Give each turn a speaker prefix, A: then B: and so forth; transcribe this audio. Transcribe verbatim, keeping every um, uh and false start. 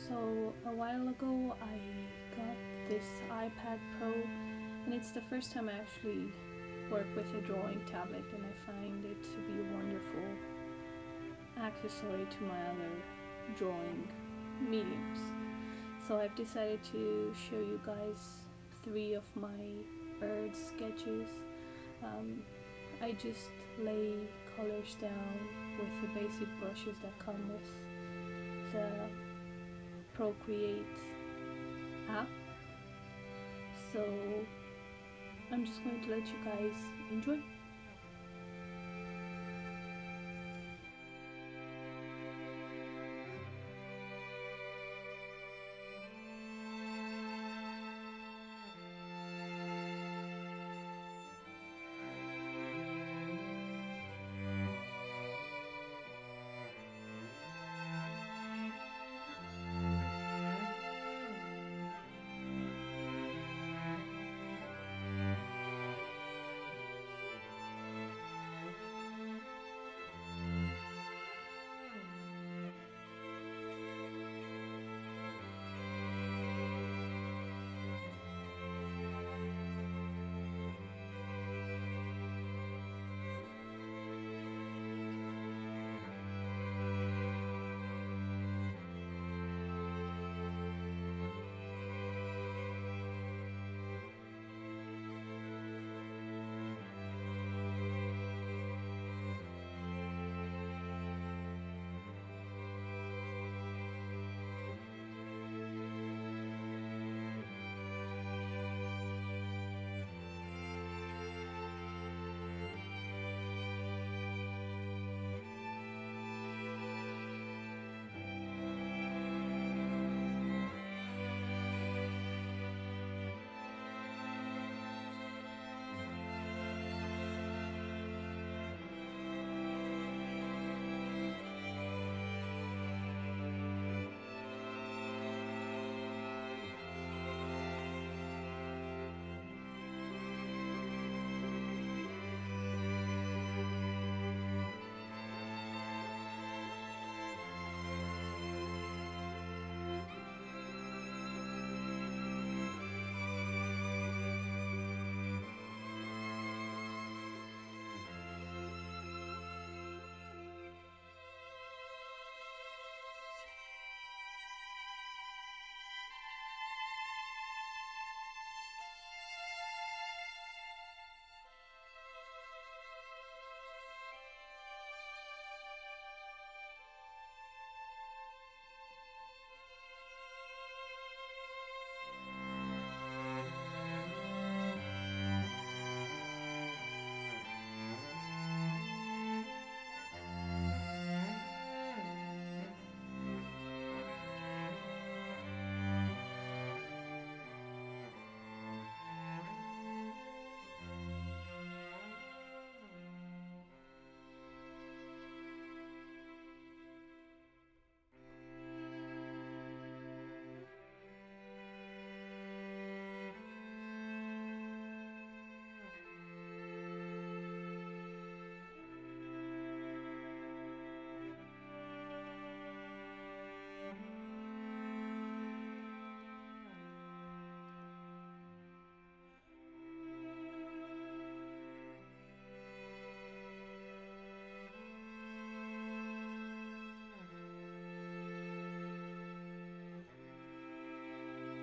A: So a while ago I got this iPad Pro, and it's the first time I actually work with a drawing tablet, and I find it to be a wonderful accessory to my other drawing mediums. So I've decided to show you guys three of my bird sketches. Um, I just lay colors down with the basic brushes that come with the Procreate app. So I'm just going to let you guys enjoy.